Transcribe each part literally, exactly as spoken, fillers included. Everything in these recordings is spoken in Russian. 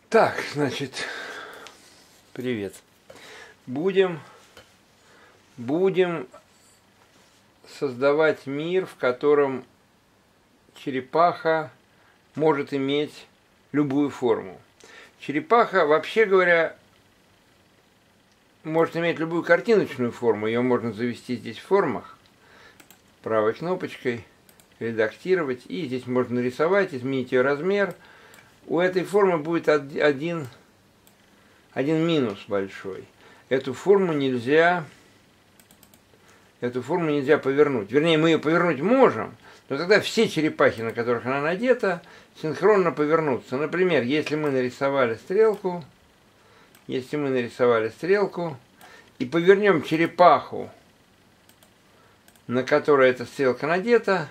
Так, значит, привет. Будем, будем создавать мир, в котором черепаха может иметь любую форму. Черепаха, вообще говоря, может иметь любую картиночную форму. Ее можно завести здесь в формах, правой кнопочкой, редактировать. И здесь можно нарисовать, изменить ее размер. У этой формы будет один, один минус большой. Эту форму нельзя, эту форму нельзя повернуть. Вернее, мы ее повернуть можем, но тогда все черепахи, на которых она надета, синхронно повернутся. Например, если мы нарисовали стрелку, если мы нарисовали стрелку и повернем черепаху, на которой эта стрелка надета,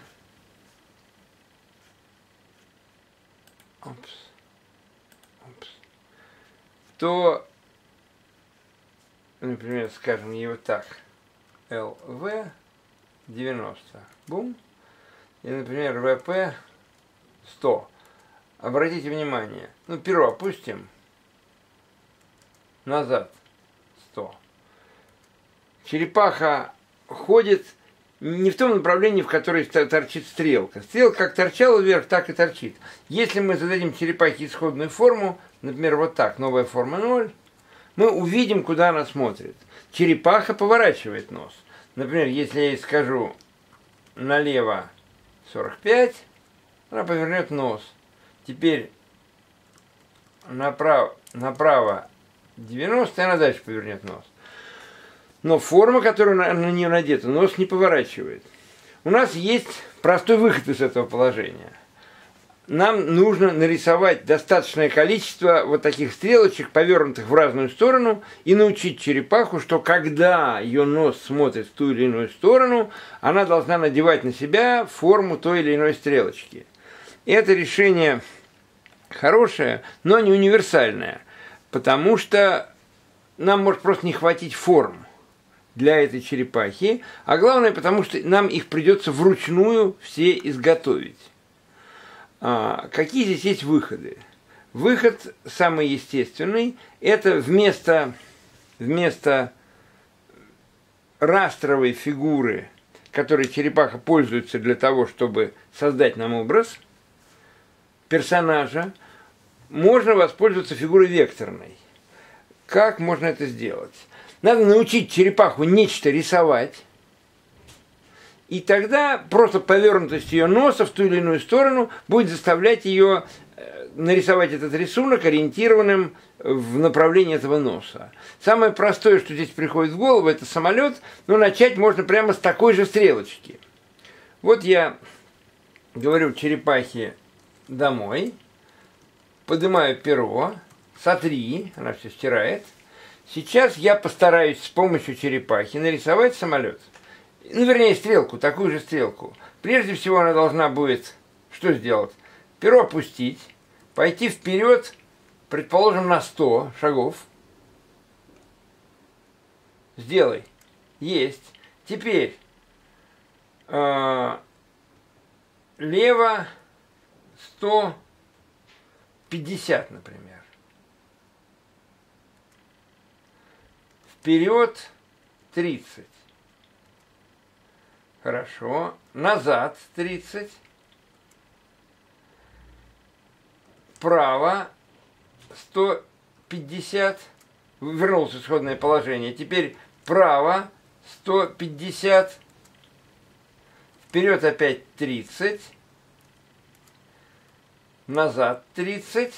опс, опс, то, например, скажем его так, эл ви девяносто, бум, и, например, вэ пэ сто. Обратите внимание, ну, перо опустим, назад сто. Черепаха ходит не в том направлении, в котором торчит стрелка. Стрелка как торчала вверх, так и торчит. Если мы зададим черепахе исходную форму, например, вот так, новая форма ноль, мы увидим, куда она смотрит. Черепаха поворачивает нос. Например, если я ей скажу налево сорок пять, она повернет нос. Теперь направо, направо девяносто, и она дальше повернет нос. Но форма, которая на, на нее надета, нос не поворачивает. У нас есть простой выход из этого положения. Нам нужно нарисовать достаточное количество вот таких стрелочек, повернутых в разную сторону, и научить черепаху, что когда ее нос смотрит в ту или иную сторону, она должна надевать на себя форму той или иной стрелочки. Это решение хорошее, но не универсальное, потому что нам может просто не хватить форм для этой черепахи, а главное, потому что нам их придется вручную все изготовить. А, какие здесь есть выходы? Выход самый естественный – это вместо, вместо растровой фигуры, которой черепаха пользуется для того, чтобы создать нам образ персонажа, можно воспользоваться фигурой векторной. Как можно это сделать? Надо научить черепаху нечто рисовать, и тогда просто повернутость ее носа в ту или иную сторону будет заставлять ее нарисовать этот рисунок ориентированным в направлении этого носа. Самое простое, что здесь приходит в голову, это самолет, но начать можно прямо с такой же стрелочки. Вот я говорю черепахе домой, поднимаю перо, сотри, она все стирает. Сейчас я постараюсь с помощью черепахи нарисовать самолет. Ну, вернее, стрелку, такую же стрелку. Прежде всего, она должна будет что сделать? Перо опустить, пойти вперед, предположим, на сто шагов. Сделай. Есть. Теперь э, лево сто пятьдесят, например. Вперед тридцать. Хорошо. Назад тридцать. Вправо сто пятьдесят. Вернулся в исходное положение. Теперь вправо сто пятьдесят. Вперед опять тридцать. Назад тридцать.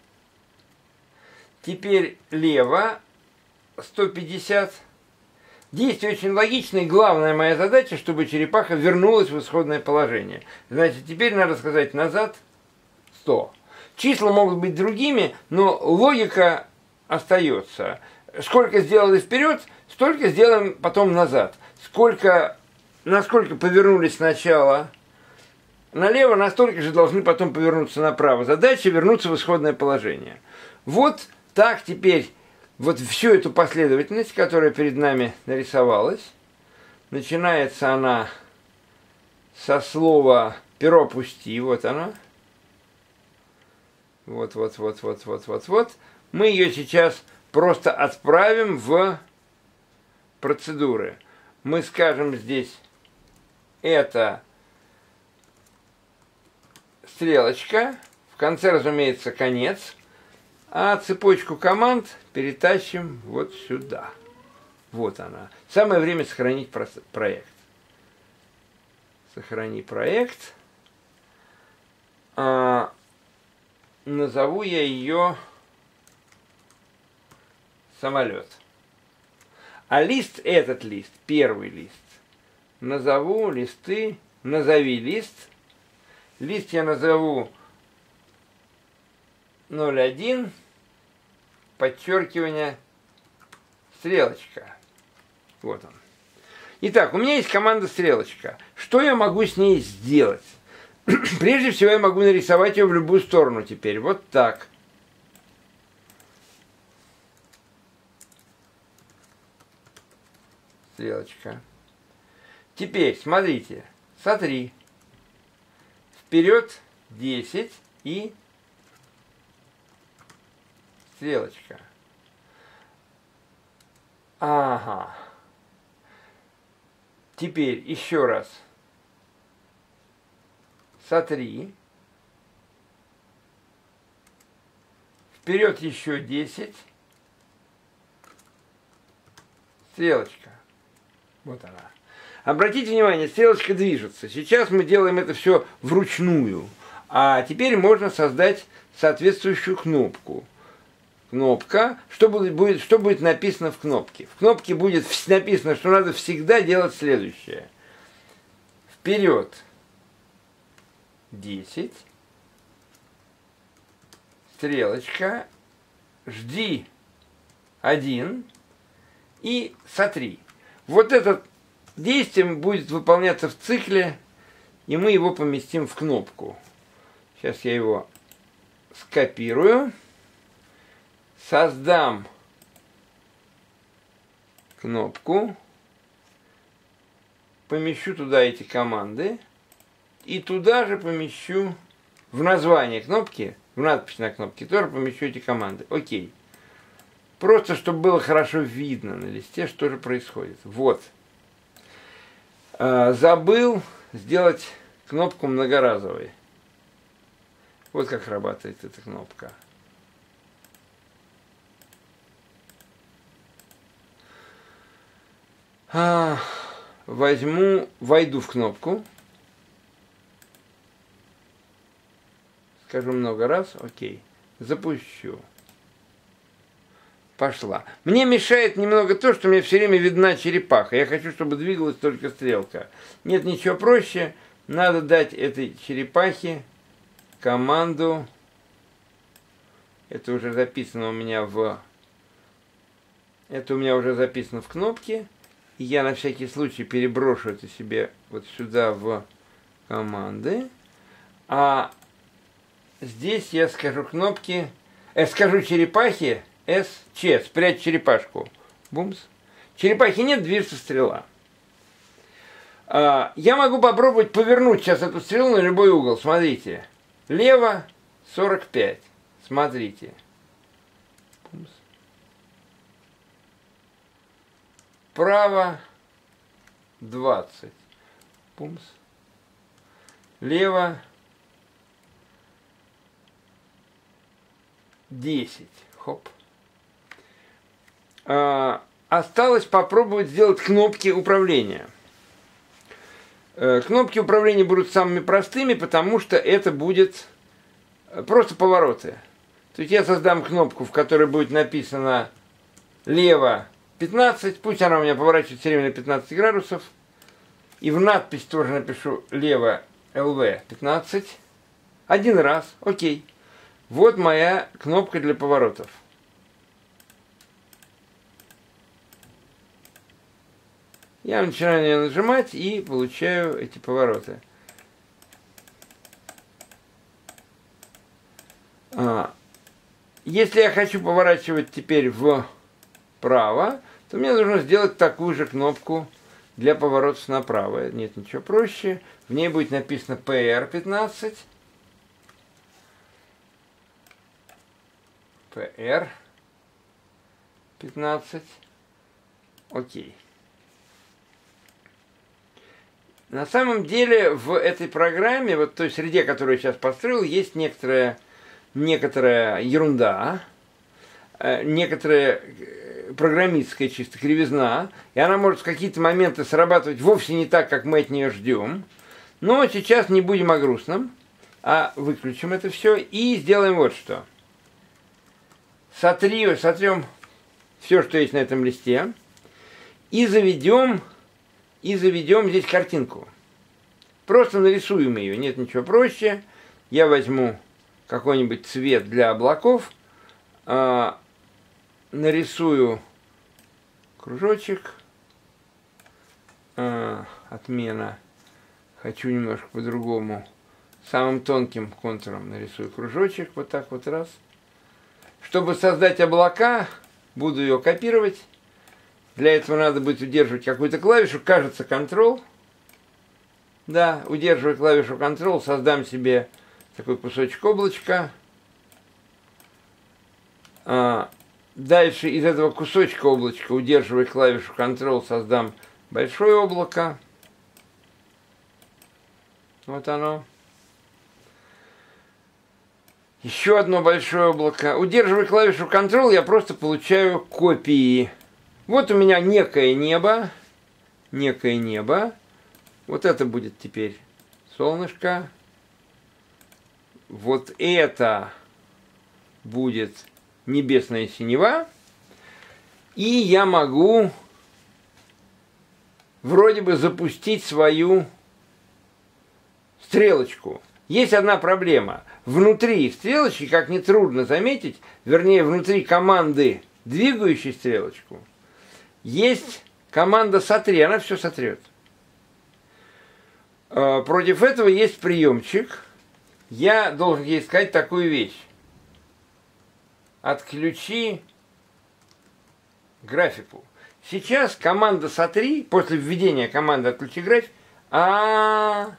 Теперь лево сто пятьдесят. Действие очень логичное, и главная моя задача, чтобы черепаха вернулась в исходное положение. Значит, теперь надо сказать назад сто. Числа могут быть другими, но логика остается. Сколько сделали вперед, столько сделаем потом назад. Сколько, насколько повернулись сначала налево, настолько же должны потом повернуться направо. Задача вернуться в исходное положение. Вот так теперь вот всю эту последовательность, которая перед нами нарисовалась. Начинается она со слова «перо пусти», вот она. Вот, вот, вот, вот, вот, вот, вот. Мы ее сейчас просто отправим в процедуры. Мы скажем здесь, это стрелочка, в конце, разумеется, конец, а цепочку команд перетащим вот сюда. Вот она. Самое время сохранить проект. Сохрани проект. А, назову я ее самолет. А лист, этот лист, первый лист, назову листы, назови лист. Лист я назову ноль один, подчеркивание, стрелочка. Вот он. Итак, у меня есть команда стрелочка. Что я могу с ней сделать? Прежде всего, я могу нарисовать ее в любую сторону теперь. Вот так. Стрелочка. Теперь, смотрите, сотри. Вперед десять и стрелочка. Ага. Теперь еще раз. Сотри. Вперед еще десять. Стрелочка. Вот она. Обратите внимание, стрелочка движется. Сейчас мы делаем это все вручную. А теперь можно создать соответствующую кнопку. Кнопка. Что будет, будет, что будет написано в кнопке? В кнопке будет написано, что надо всегда делать следующее. Вперед десять. Стрелочка. Жди один. И сотри. Вот это действие будет выполняться в цикле, и мы его поместим в кнопку. Сейчас я его скопирую. Создам кнопку. Помещу туда эти команды. И туда же помещу в название кнопки, в надпись на кнопке, тоже помещу эти команды. Окей. Просто, чтобы было хорошо видно на листе, что же происходит. Вот. А, забыл сделать кнопку многоразовой. Вот как работает эта кнопка. А, возьму, войду в кнопку. Скажу много раз. Окей. Запущу. Пошла. Мне мешает немного то, что мне все время видна черепаха. Я хочу, чтобы двигалась только стрелка. Нет ничего проще. Надо дать этой черепахе команду. Это уже записано у меня в... Это у меня уже записано в кнопке. И я на всякий случай переброшу это себе вот сюда в команды. А здесь я скажу кнопки... Я скажу черепахе... эс че, спрячь черепашку. Бумс. Черепахи нет, движется стрела. А, я могу попробовать повернуть сейчас эту стрелу на любой угол. Смотрите. Лево сорок пять. Смотрите. Бумс. Право двадцать. Бумс. Лево десять. Хоп. А, осталось попробовать сделать кнопки управления. Э, кнопки управления будут самыми простыми, потому что это будет просто повороты. То есть я создам кнопку, в которой будет написано лево пятнадцать, пусть она у меня поворачивает все время на пятнадцать градусов. И в надпись тоже напишу лево эл ви пятнадцать. Один раз, окей. Вот моя кнопка для поворотов. Я начинаю на нее нажимать и получаю эти повороты. А, если я хочу поворачивать теперь вправо, то мне нужно сделать такую же кнопку для поворотов направо. Нет ничего проще. В ней будет написано пэ эр пятнадцать. пи эр пятнадцать. Окей. На самом деле в этой программе, вот в той среде, которую я сейчас построил, есть некоторая, некоторая ерунда, некоторая программистская чисто кривизна, и она может в какие-то моменты срабатывать вовсе не так, как мы от нее ждем. Но сейчас не будем о грустном, а выключим это все и сделаем вот что. Сотри, сотрем все, что есть на этом листе, и заведем, и заведем здесь картинку. Просто нарисуем ее, нет ничего проще. Я возьму какой-нибудь цвет для облаков, а, нарисую кружочек, а, отмена, хочу немножко по-другому, самым тонким контуром нарисую кружочек, вот так вот раз. Чтобы создать облака, буду ее копировать. Для этого надо будет удерживать какую-то клавишу, кажется, Ctrl. Да, удерживая клавишу Ctrl, создам себе такой кусочек облачка. А, дальше из этого кусочка облачка, удерживая клавишу Ctrl, создам большое облако. Вот оно. Еще одно большое облако. Удерживая клавишу Ctrl, я просто получаю копии. Вот у меня некое небо. Некое небо. Вот это будет теперь солнышко. Вот это будет небесная синева. И я могу вроде бы запустить свою стрелочку. Есть одна проблема. Внутри стрелочки, как нетрудно заметить, вернее, внутри команды, двигающей стрелочку, есть команда «сотри», она все сотрет. Против этого есть приемчик. Я должен ей сказать такую вещь. Отключи графику. Сейчас команда «сотри», после введения команды «отключи график», а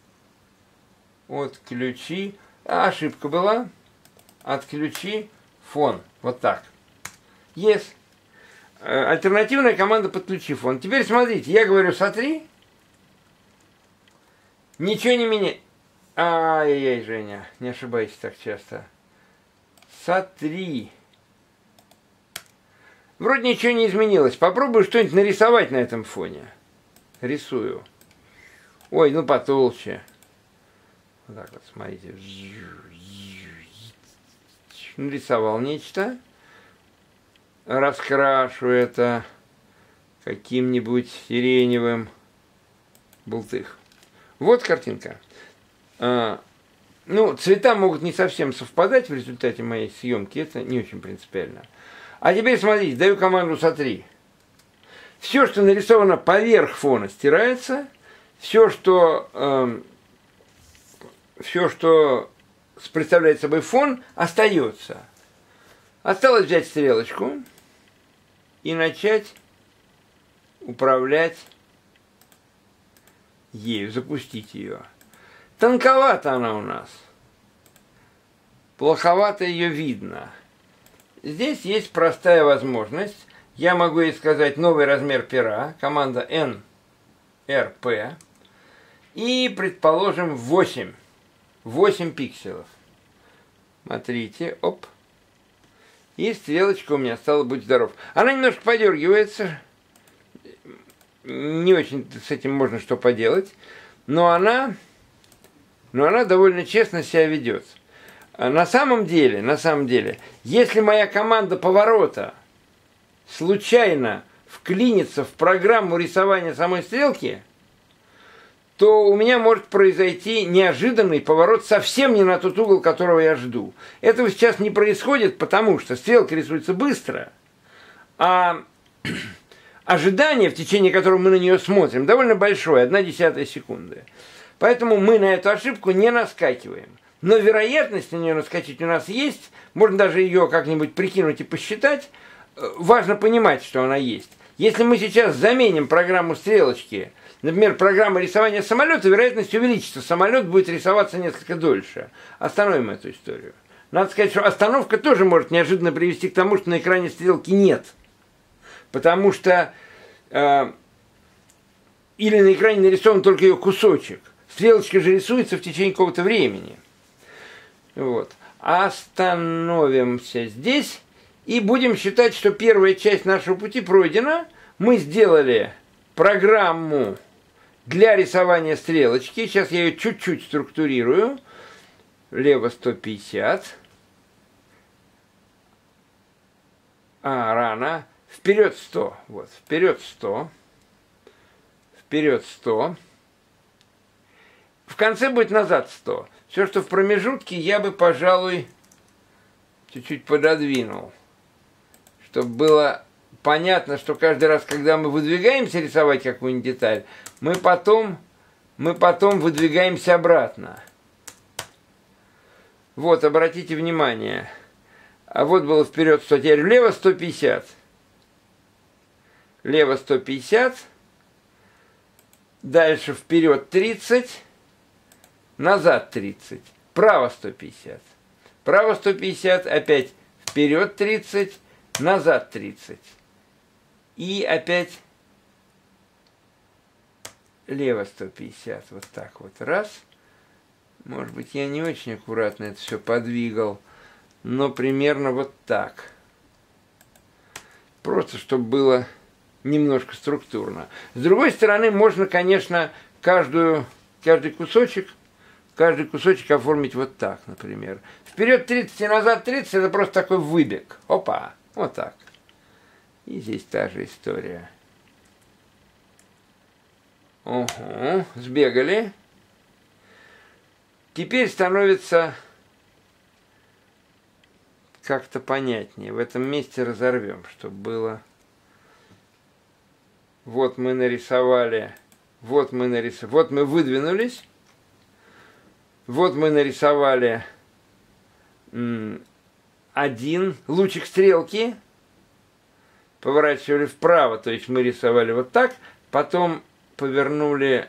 отключи, а, ошибка была, отключи фон, вот так. Yes. Альтернативная команда «подключи фон». Теперь смотрите, я говорю «сотри», ничего не меняет. Ай-яй-яй, Женя, не ошибайся так часто. «Сотри». Вроде ничего не изменилось. Попробую что-нибудь нарисовать на этом фоне. Рисую. Ой, ну потолще. Вот так вот, смотрите. Нарисовал нечто. Раскрашу это каким-нибудь сиреневым. Бултых. Вот картинка. А, ну, цвета могут не совсем совпадать в результате моей съемки. Это не очень принципиально. А теперь смотрите, даю команду «сотри». Все, что нарисовано поверх фона, стирается. Все, что, э, все, что представляет собой фон, остается. Осталось взять стрелочку и начать управлять ею, запустить ее. Тонковата она у нас. Плоховато ее видно. Здесь есть простая возможность. Я могу ей сказать новый размер пера, команда эн эр пи, и, предположим, восемь. восемь пикселов. Смотрите, оп. И стрелочка у меня стала «Будь здоров». Она немножко подергивается. Не очень с этим можно что поделать. Но она, но она довольно честно себя ведет. На самом деле, на самом деле, если моя команда поворота случайно вклинится в программу рисования самой стрелки, то у меня может произойти неожиданный поворот совсем не на тот угол, которого я жду. Этого сейчас не происходит, потому что стрелка рисуется быстро, а ожидание, в течение которого мы на нее смотрим, довольно большое, одна десятая секунды. Поэтому мы на эту ошибку не наскакиваем. Но вероятность на нее наскочить у нас есть, можно даже ее как-нибудь прикинуть и посчитать. Важно понимать, что она есть. Если мы сейчас заменим программу стрелочки, например, программу рисования самолета, вероятность увеличится, самолет будет рисоваться несколько дольше. Остановим эту историю. надо сказать, что остановка тоже может неожиданно привести к тому, что на экране стрелки нет. Потому что э, или на экране нарисован только ее кусочек. Стрелочка же рисуется в течение какого-то времени. Вот. Остановимся здесь и будем считать, что первая часть нашего пути пройдена. Мы сделали программу для рисования стрелочки. Сейчас я ее чуть-чуть структурирую. Влево сто пятьдесят. А, рано. Вперед сто. Вот, вперед сто. Вперед сто. В конце будет назад сто. Все, что в промежутке, я бы, пожалуй, чуть-чуть пододвинул. Чтобы было понятно, что каждый раз, когда мы выдвигаемся рисовать какую-нибудь деталь, мы потом, мы потом выдвигаемся обратно. Вот, обратите внимание. А вот было вперед сто, теперь влево сто пятьдесят. Лево сто пятьдесят. Дальше вперед тридцать. Назад тридцать. Право сто пятьдесят. Право сто пятьдесят. Опять вперед тридцать. Назад тридцать. И опять лево сто пятьдесят. Вот так вот. Раз. Может быть, я не очень аккуратно это все подвигал. Но примерно вот так. Просто, чтобы было немножко структурно. С другой стороны, можно, конечно, каждую, каждый кусочек, каждый кусочек оформить вот так, например. Вперед тридцать и назад тридцать, это просто такой выбег. Опа, вот так. И здесь та же история. Угу, сбегали. Теперь становится как-то понятнее. В этом месте разорвем, чтобы было... Вот мы нарисовали, вот мы нарисовали, вот мы выдвинулись, вот мы нарисовали один лучик стрелки, поворачивали вправо, то есть мы рисовали вот так, потом повернули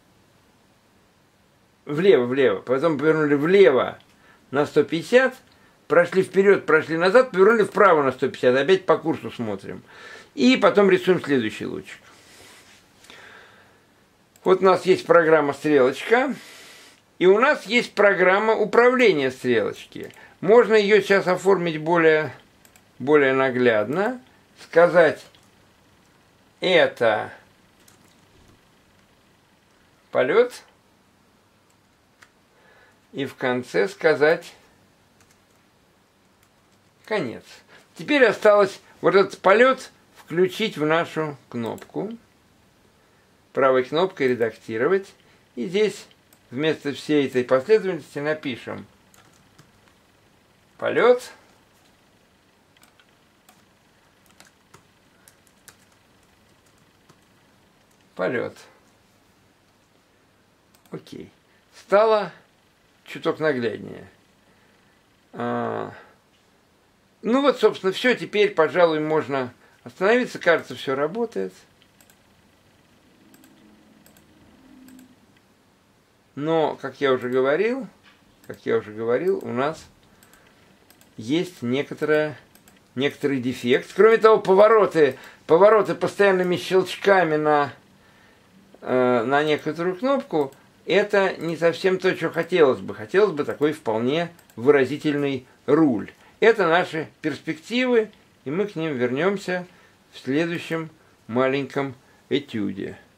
влево, влево, потом повернули влево на сто пятьдесят, прошли вперед, прошли назад, повернули вправо на сто пятьдесят, опять по курсу смотрим. И потом рисуем следующий лучик. Вот у нас есть программа «Стрелочка», и у нас есть программа управления стрелочки. Можно ее сейчас оформить более, более наглядно, сказать, это полет, и в конце сказать конец. Теперь осталось вот этот полет включить в нашу кнопку. Правой кнопкой редактировать. И здесь вместо всей этой последовательности напишем полет. Полет. Окей. Стало чуток нагляднее. А, ну вот, собственно, все. Теперь, пожалуй, можно остановиться. Кажется, все работает. Но, как я уже говорил, как я уже говорил, у нас есть некоторая, некоторый дефект. Кроме того, повороты, повороты постоянными щелчками на, э, на некоторую кнопку, это не совсем то, что хотелось бы. Хотелось бы такой вполне выразительный руль. Это наши перспективы, и мы к ним вернемся в следующем маленьком этюде.